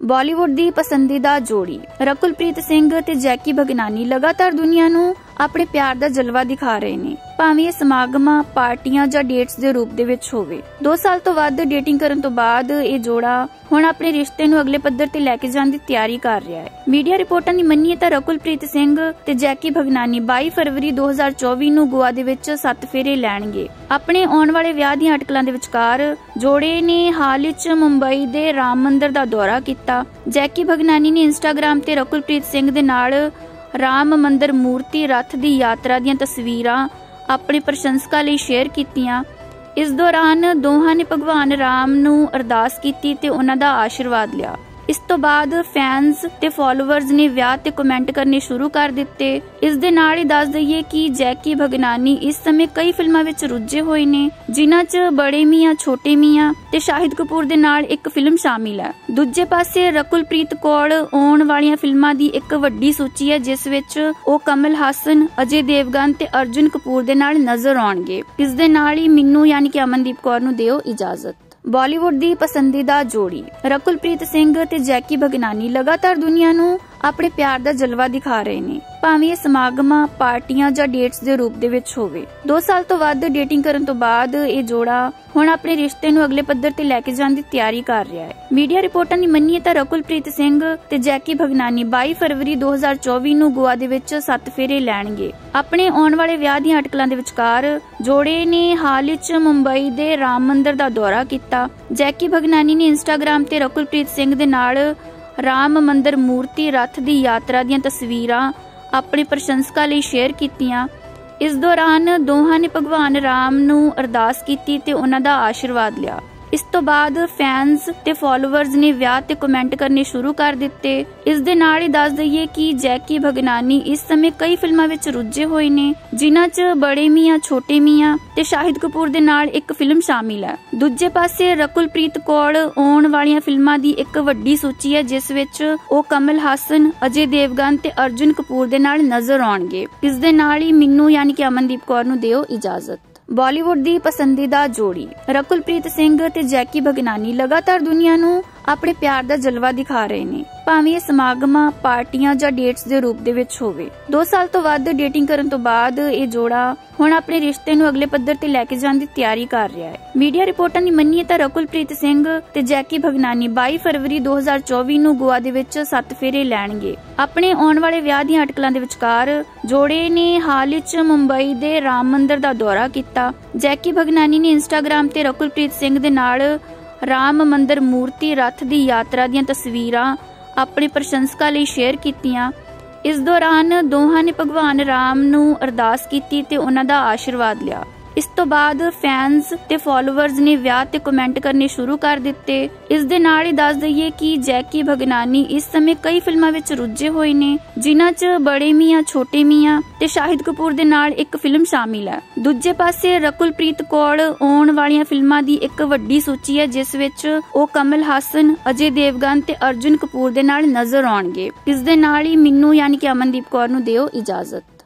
ਬਾਲੀਵੁੱਡ ਦੀ ਪਸੰਦੀਦਾ ਜੋੜੀ ਰਕੁਲਪ੍ਰੀਤ ਸਿੰਘ ਤੇ ਜੈਕੀ ਭਗਨਾਨੀ ਲਗਾਤਾਰ ਦੁਨੀਆ ਨੂੰ ਆਪਣੇ ਪਿਆਰ ਦਾ ਜਲਵਾ ਦਿਖਾ ਰਹੇ ਨੇ, ਭਾਵੇਂ ਇਹ ਸਮਾਗਮਾਂ, ਪਾਰਟੀਆਂ ਜਾਂ ਡੇਟਸ ਦੇ ਰੂਪ ਦੇ ਵਿੱਚ ਹੋਵੇ। 2 ਸਾਲ ਤੋਂ ਵੱਧ ਡੇਟਿੰਗ ਕਰਨ ਤੋਂ ਬਾਅਦ ਇਹ ਜੋੜਾ ਹੁਣ ਆਪਣੇ ਰਿਸ਼ਤੇ ਨੂੰ ਅਗਲੇ ਪੱਧਰ ਤੇ ਲੈ ਕੇ ਜਾਣ ਦੀ ਤਿਆਰੀ ਕਰ ਰਿਹਾ ਹੈ। ਮੀਡੀਆ ਰਿਪੋਰਟਾਂ ਦੀ ਮੰਨੀਏ ਤਾਂ ਰਕੁਲਪ੍ਰੀਤ ਸਿੰਘ ਤੇ ਜੈਕੀ ਭਗਨਾਨੀ 22 ਫਰਵਰੀ 2024 ਨੂੰ ਗੋਆ ਦੇ ਵਿੱਚ 7 ਫੇਰੇ ਲੈਣਗੇ। ਆਪਣੇ ਆਉਣ ਵਾਲੇ ਵਿਆਹ ਦੀਆਂ ਅਟਕਲਾਂ ਦੇ ਵਿਚਕਾਰ ਜੋੜੇ ਨੇ ਹਾਲ ਵਿੱਚ ਮੁੰਬਈ ਦੇ ਰਾਮ ਮੰਦਿਰ ਦਾ ਦੌਰਾ ਕੀਤਾ। ਜੈਕੀ ਭਗਨਾਨੀ ਨੇ ਇੰਸਟਾਗ੍ਰਾਮ ਤੇ ਰਕੁਲਪ੍ਰੀਤ ਸਿੰਘ ਦੇ ਨਾਲ ਰਾਮ ਮੰਦਿਰ ਮੂਰਤੀ ਰੱਥ ਦੀ ਯਾਤਰਾ ਦੀਆਂ ਤਸਵੀਰਾਂ ਆਪਣੇ ਪ੍ਰਸ਼ੰਸਕਾਂ ਲਈ ਸ਼ੇਅਰ ਕੀਤੀਆਂ। ਇਸ ਦੌਰਾਨ ਦੋਹਾਂ ਨੇ ਭਗਵਾਨ ਰਾਮ ਨੂੰ ਅਰਦਾਸ ਕੀਤੀ ਤੇ ਉਹਨਾਂ ਦਾ ਆਸ਼ੀਰਵਾਦ ਲਿਆ। ਇਸ ਤੋਂ ਬਾਅਦ ਫੈਨਸ ਤੇ ਫਾਲੋਅਰਸ ਨੇ ਵਿਆਹ ਤੇ ਕਮੈਂਟ ਕਰਨੇ ਸ਼ੁਰੂ ਕਰ ਦਿੱਤੇ। ਇਸ ਦੇ ਨਾਲ ਹੀ ਦੱਸ ਦਈਏ ਕਿ ਜੈਕੀ ਭਗਨਾਨੀ ਇਸ ਸਮੇਂ ਕਈ ਫਿਲਮਾਂ ਵਿੱਚ ਰੁੱਝੇ ਹੋਏ ਨੇ, ਜਿਨ੍ਹਾਂ 'ਚ ਬੜੇ ਮੀਆਂ, ਛੋਟੇ ਮੀਆਂ ਤੇ ਸ਼ਾਹਿਦ ਕਪੂਰ ਦੇ ਨਾਲ ਇੱਕ ਫਿਲਮ ਸ਼ਾਮਿਲ ਹੈ। ਦੂਜੇ ਪਾਸੇ ਰਕੁਲਪ੍ਰੀਤ ਕੋਲ ਆਉਣ ਵਾਲੀਆਂ ਫਿਲਮਾਂ ਦੀ ਇੱਕ ਵੱਡੀ ਸੂਚੀ ਹੈ, ਜਿਸ ਵਿੱਚ ਉਹ ਕਮਲ ਹਾਸਨ, ਅਜੇ ਦੇਵਗਨ ਤੇ ਅਰਜੁਨ ਕਪੂਰ ਦੇ ਨਾਲ ਨਜ਼ਰ ਆਉਣਗੇ। ਇਸ ਦੇ ਨਾਲ ਹੀ ਮੈਨੂੰ ਯਾਨੀ ਕਿ ਅਮਨਦੀਪ ਕੌਰ ਨੂੰ ਦਿਓ ਇਜਾਜ਼ਤ। ਬਾਲੀਵੁੱਡ ਦੀ ਪਸੰਦੀਦਾ ਜੋੜੀ ਰਕੁਲਪ੍ਰੀਤ ਸਿੰਘ ਤੇ ਜੈਕੀ ਭਗਨਾਨੀ ਲਗਾਤਾਰ ਦੁਨੀਆ ਨੂੰ ਆਪਣੇ ਪਿਆਰ ਦਾ ਜਲਵਾ ਦਿਖਾ ਰਹੇ ਨੇ, ਭਾਵੇਂ ਇਹ ਸਮਾਗਮਾਂ, ਪਾਰਟੀਆਂ ਜਾਂ ਡੇਟਸ ਦੇ ਰੂਪ ਦੇ ਵਿੱਚ ਹੋਵੇ। 2 ਸਾਲ ਤੋਂ ਵੱਧ ਡੇਟਿੰਗ ਕਰਨ ਤੋਂ ਬਾਅਦ ਇਹ ਜੋੜਾ ਹੁਣ ਆਪਣੇ ਰਿਸ਼ਤੇ ਨੂੰ ਅਗਲੇ ਪੱਧਰ ਤੇ ਲੈ ਕੇ ਜਾਣ ਦੀ ਤਿਆਰੀ ਕਰ ਰਿਹਾ ਹੈ। ਮੀਡੀਆ ਰਿਪੋਰਟਾਂ ਦੀ ਮੰਨੀਏ ਤਾਂ ਰਕੁਲਪ੍ਰੀਤ ਸਿੰਘ ਤੇ ਜੈਕੀ ਭਗਨਾਨੀ 22 ਫਰਵਰੀ 2024 ਨੂੰ ਗੋਆ ਦੇ ਵਿੱਚ 7 ਫੇਰੇ ਲੈਣਗੇ। ਆਪਣੇ ਆਉਣ ਵਾਲੇ ਵਿਆਹ ਦੀਆਂ ਅਟਕਲਾਂ ਦੇ ਵਿਚਕਾਰ ਜੋੜੇ ਨੇ ਹਾਲ ਵਿੱਚ ਮੁੰਬਈ ਦੇ ਰਾਮ ਮੰਦਿਰ ਦਾ ਦੌਰਾ ਕੀਤਾ। ਜੈਕੀ ਭਗਨਾਨੀ ਨੇ ਇੰਸਟਾਗ੍ਰਾਮ ਤੇ ਰਕੁਲਪ੍ਰੀਤ ਸਿੰਘ ਦੇ ਨਾਲ ਰਾਮ ਮੰਦਿਰ ਮੂਰਤੀ ਰੱਥ ਦੀ ਯਾਤਰਾ ਦੀਆਂ ਤਸਵੀਰਾਂ ਆਪਣੇ ਪ੍ਰਸ਼ੰਸਕਾਂ ਲਈ ਸ਼ੇਅਰ ਕੀਤੀਆਂ। ਇਸ ਦੌਰਾਨ ਦੋਹਾਂ ਨੇ ਭਗਵਾਨ ਰਾਮ ਨੂੰ ਅਰਦਾਸ ਕੀਤੀ ਤੇ ਉਹਨਾਂ ਦਾ ਆਸ਼ੀਰਵਾਦ ਲਿਆ। ਇਸ ਤੋਂ ਬਾਅਦ ਫੈਨਸ ਤੇ ਫਾਲੋਅਰਸ ਨੇ ਵਿਆਹ ਤੇ ਕਮੈਂਟ ਕਰਨੇ ਸ਼ੁਰੂ ਕਰ ਦਿੱਤੇ। ਇਸ ਦੇ ਨਾਲ ਹੀ ਦੱਸ ਦਈਏ ਕਿ ਜੈਕੀ ਭਗਨਾਨੀ ਇਸ ਸਮੇਂ ਕਈ ਫਿਲਮਾਂ ਵਿੱਚ ਰੁੱਝੇ ਹੋਏ ਨੇ, ਜਿਨ੍ਹਾਂ 'ਚ ਬੜੇ ਮੀਆਂ, ਛੋਟੇ ਮੀਆਂ ਤੇ ਸ਼ਾਹਿਦ ਕਪੂਰ ਦੇ ਨਾਲ ਇੱਕ ਫਿਲਮ ਸ਼ਾਮਿਲ ਹੈ। ਦੂਜੇ ਪਾਸੇ ਰਕੁਲਪ੍ਰੀਤ ਕੋਲ ਆਉਣ ਵਾਲੀਆਂ ਫਿਲਮਾਂ ਦੀ ਇੱਕ ਵੱਡੀ ਸੂਚੀ ਹੈ, ਜਿਸ ਵਿੱਚ ਉਹ ਕਮਲ ਹਾਸਨ, ਅਜੇ ਦੇਵਗਨ ਤੇ ਅਰਜੁਨ ਕਪੂਰ ਦੇ ਨਾਲ ਨਜ਼ਰ ਆਉਣਗੇ। ਇਸ ਦੇ ਨਾਲ ਹੀ ਮੈਨੂੰ ਯਾਨੀ ਕਿ ਅਮਨਦੀਪ ਕੌਰ ਨੂੰ ਦਿਓ ਇਜਾਜ਼ਤ। ਬਾਲੀਵੁੱਡ ਦੀ ਪਸੰਦੀਦਾ ਜੋੜੀ ਰਕੁਲਪ੍ਰੀਤ ਸਿੰਘ ਤੇ ਜੈਕੀ ਭਗਨਾਨੀ ਲਗਾਤਾਰ ਦੁਨੀਆ ਨੂੰ ਆਪਣੇ ਪਿਆਰ ਦਾ ਜਲਵਾ ਦਿਖਾ ਰਹੇ ਨੇ, ਭਾਵੇਂ ਇਹ ਸਮਾਗਮਾਂ, ਪਾਰਟੀਆਂ ਜਾਂ ਡੇਟਸ ਦੇ ਰੂਪ ਦੇ ਵਿੱਚ ਹੋਵੇ। 2 ਸਾਲ ਤੋਂ ਵੱਧ ਡੇਟਿੰਗ ਕਰਨ ਤੋਂ ਬਾਅਦ ਇਹ ਜੋੜਾ ਹੁਣ ਆਪਣੇ ਰਿਸ਼ਤੇ ਨੂੰ ਅਗਲੇ ਪੱਧਰ ਤੇ ਲੈ ਕੇ ਜਾਣ ਦੀ ਤਿਆਰੀ ਕਰ ਰਿਹਾ ਹੈ। ਮੀਡੀਆ ਰਿਪੋਰਟਾਂ ਦੀ ਮੰਨੀਏ ਤਾਂ ਰਕੁਲਪ੍ਰੀਤ ਸਿੰਘ ਤੇ ਜੈਕੀ ਭਗਨਾਨੀ 22 ਫਰਵਰੀ 2024 ਨੂੰ ਗੋਆ ਦੇ ਵਿੱਚ 7 ਫੇਰੇ ਲੈਣਗੇ। ਆਪਣੇ ਆਉਣ ਵਾਲੇ ਵਿਆਹ ਦੀਆਂ ਅਟਕਲਾਂ ਦੇ ਵਿਚਕਾਰ ਜੋੜੇ ਨੇ ਹਾਲ ਵਿੱਚ ਮੁੰਬਈ ਦੇ ਰਾਮ ਮੰਦਿਰ ਦਾ ਦੌਰਾ ਕੀਤਾ। ਜੈਕੀ ਭਗਨਾਨੀ ਨੇ ਇੰਸਟਾਗ੍ਰਾਮ ਤੇ ਰਕੁਲਪ੍ਰੀਤ ਸਿੰਘ ਦੇ ਨਾਲ ਰਾਮ ਮੰਦਿਰ ਮੂਰਤੀ ਰੱਥ ਦੀ ਯਾਤਰਾ ਦੀਆਂ ਤਸਵੀਰਾਂ ਆਪਣੇ ਪ੍ਰਸ਼ੰਸਕਾਂ ਲਈ ਸ਼ੇਅਰ ਕੀਤੀਆਂ। ਇਸ ਦੌਰਾਨ ਦੋਹਾਂ ਨੇ ਭਗਵਾਨ ਰਾਮ ਨੂੰ ਅਰਦਾਸ ਕੀਤੀ ਤੇ ਉਹਨਾਂ ਦਾ ਆਸ਼ੀਰਵਾਦ ਲਿਆ। ਇਸ ਤੋਂ ਬਾਅਦ ਫੈਨਸ ਤੇ ਫਾਲੋਅਰਸ ਨੇ ਵਿਆਹ ਤੇ ਕਮੈਂਟ ਕਰਨੇ ਸ਼ੁਰੂ ਕਰ ਦਿੱਤੇ। ਇਸ ਦੇ ਨਾਲ ਹੀ ਦੱਸ ਦਈਏ ਕਿ ਜੈਕੀ ਭਗਨਾਨੀ ਇਸ ਸਮੇਂ ਕਈ ਫਿਲਮਾਂ ਵਿੱਚ ਰੁੱਝੇ ਹੋਏ ਨੇ, ਜਿਨ੍ਹਾਂ 'ਚ ਬੜੇ ਮੀਆਂ, ਛੋਟੇ ਮੀਆਂ ਤੇ ਸ਼ਾਹਿਦ ਕਪੂਰ ਦੇ ਨਾਲ ਇੱਕ ਫਿਲਮ ਸ਼ਾਮਿਲ ਹੈ। ਦੂਜੇ ਪਾਸੇ ਰਕੁਲਪ੍ਰੀਤ ਕੋਲ ਆਉਣ ਵਾਲੀਆਂ ਫਿਲਮਾਂ ਦੀ ਇੱਕ ਵੱਡੀ ਸੂਚੀ ਹੈ, ਜਿਸ ਵਿੱਚ ਉਹ ਕਮਲ ਹਾਸਨ, ਅਜੇ ਦੇਵਗਨ ਤੇ ਅਰਜੁਨ ਕਪੂਰ ਦੇ ਨਾਲ ਨਜ਼ਰ ਆਉਣਗੇ। ਇਸ ਦੇ ਨਾਲ ਹੀ ਮੈਨੂੰ ਯਾਨੀ ਕਿ ਅਮਨਦੀਪ ਕੌਰ ਨੂੰ ਦਿਓ ਇਜਾਜ਼ਤ।